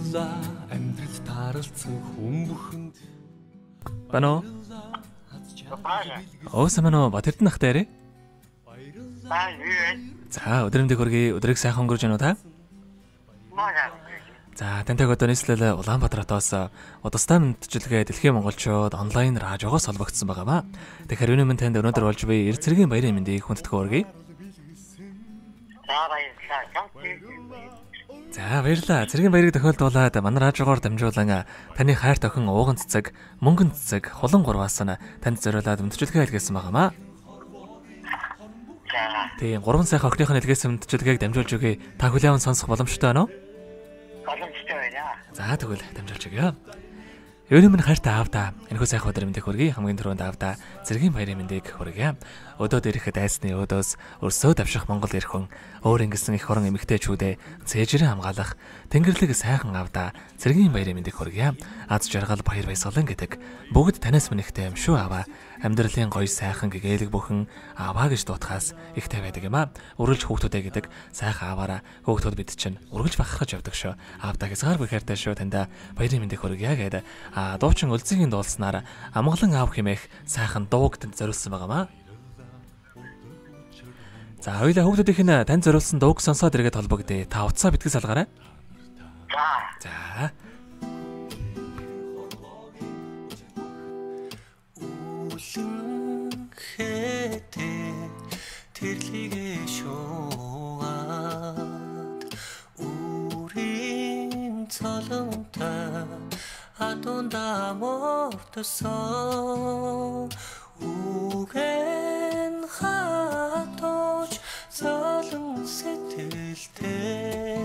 Bano. Самано Батэрдэн ах дээрээ. За өдрөмдөө хүргэе. Өдрийг сайхан өнгөрөж байна уу та? За тантай одоо нийслэл Улаанбаатар хотоос удастай мэдчилгээ дэлхийн монголчууд онлайн радиогоос холбогдсон байгаамаа. Тэгэхээр өнөөдөр танд өнөөдөр болж буй эрт цэргийн баярын мэндийг хүндэтгэн хүргэе. За баярлалаа. Цэргийн баярыг тохиолдуулаад манай радиогоор дамжуулан таны хайрт охин ууган цэцэг, мөнгөн цэцэг, хулан гурваас нь танд зориулаад мэдчилгээ илгээсэн байгаамаа. Тийм 3 сайхан охиных нь илгээсэн мэдчилгээг дамжуулж өгье. Та хүлээвэн сонсох боломжтой байна уу? Боломжтой байна. За тэгвэл дамжуулж өгье. Өөрийн минь хайртай аавда энэхүү сайхан өдөр мэндийг хүргэе. Хамгийн түрүүнд аавда цэргийн баярын мэндийг хүргэе. Өдөөд ирэхэд айсны өдөөс өрсөө давших Монгол эрх хүн өөр ингэсэн их хорон эмэгтэйчүүдээ цээжрээ хамгаалах Тэнгэрлэг сайхан аавда цэргийн баярын мэндийг хүргэе. Аз жаргал баяр баясгалан гэдэг бүгд танаас минийхтэй юм шүү аава. Амьдралын гоё сайхан гэгээлэг бүхэн ааваа гэж дуутахаас ихтэй байдаг юм аа. Үргэлж хүүхдүүдээ гэдэг сайхан ааваараа хүүхдүүд бид чинь үргэлж бахархаж явдаг шүү. Аавда хязгааргүй хайртай шүү танда баярын мэндийг хүргэе гэдэг. Дуучин Өлзигийн дуулснаар амгалан аав хэмээх сайхан дууг танд зориулсан байгаамаа. За хоёулаа хүүхдүүдийнх нь танд зориулсан дууг сонсоод иргэд холбогдъё. Та утсаа битгий салгаарай. За. Тэрлигээ шуугаад үрийн цолонтой адунда мортсон үгэн хатууч золон сэтгэлтэй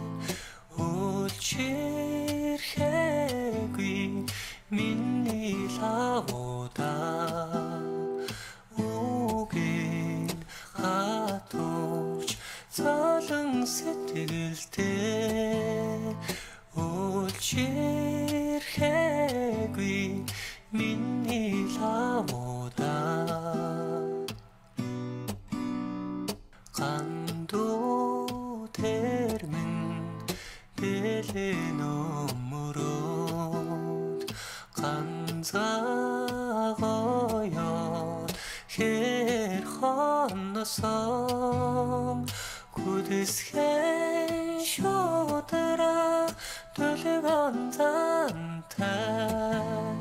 үлчирхэгүй миний лавуудаа үгэн хатууч золон сэтгэлтэй үлчирхэгүй миний лавуудаа гандуу тэрмэн бэлэн өмөрөөд ганцаагоёд хэр хонносон гүдэсхэн шудраа төлөвөн зантай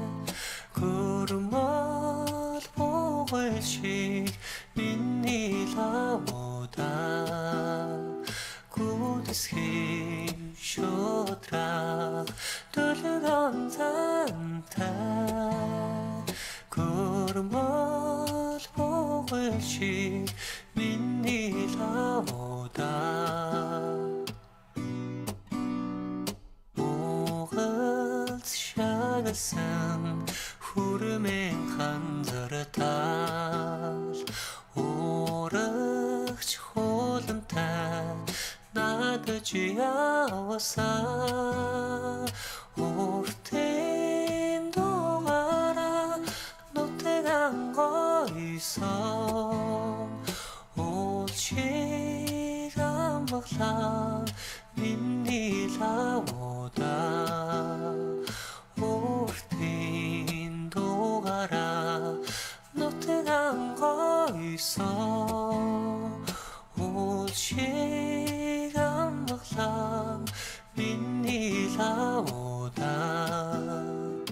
гөрмөл богошиг миний лавуудаа гүдэсхэн шудраа төлөвөн зантай гөрмөл богошиг миний лавуудаа шагасан хүрмэн ханзартал урагч хуулантай нагж явсан уртын дугаараа нутган гойсон уулчиг амглан миний лавуудаа уртын дугаараа нутган гойсон уулчиг амглан миний лавуудаа.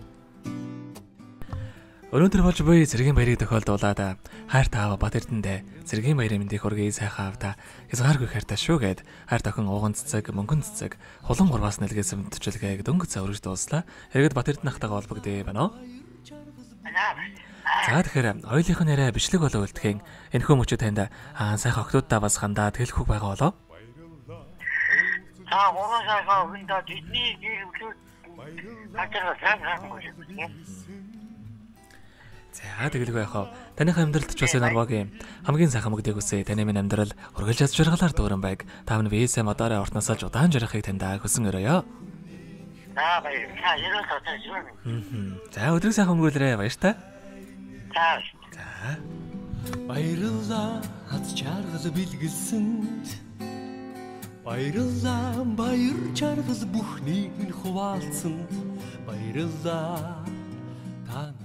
Өнөөдөр болж буй цэргийн баярыг тохиолдуулаад хайрт аава Батэрдэндээ цэргийн баярын мэндийг хүргэе сайхан аавда хязгааргүй хайртай шүү гэд хайрт охин ууган цэцэг, мөнгөн цэцэг, хулан гурваас нэлгээсэн мэдчилгээг дөнгөж цаврж дууслаа. Хэрэгэд Батэрдэн ахтайгаа холбогдъё байна уу? За тэгэхээр хоёулынх нь яриа бичлэг болоо үлдэхин энэхүү мөчөд танд сайхан охтуудтай бас хандаа тэлэхгүй байгаа болоо. За гурван сайхан охиндоо тэдний гэр бүлүүд хатар сайхан гоё. За тэгэлгүй яхав. Таних амьдралд ч бас энэ арвагийн хамгийн сайхан мөгдөг үсэ таны минь амьдрал ургалж аз жаргалаар дүүрэн байг. Та минь вээсэ модороо ортносолж удаан жаргахыг тандаа хүсэн өрөөё. За баярлалаа. Ерөөс отож байна. За өдрийг сайхан өнгөрүүлээрэй баяртай. За. баярлалаа аз жаргал бэлгэлсэнд Баярлалаа баяр чаргал бүхнийг минь хуваалцсан баярлалаа та